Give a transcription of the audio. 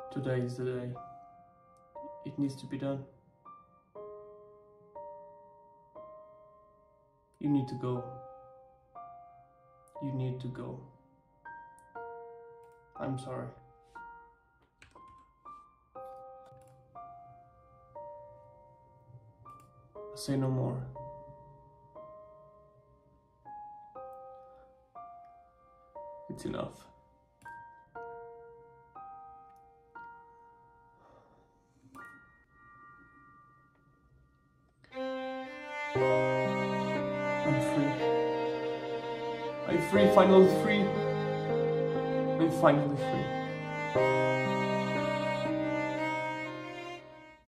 Today is the day. It needs to be done. You need to go. You need to go. I'm sorry. I'll say no more. It's enough. I'm free. I'm free, finally free. I'm finally free.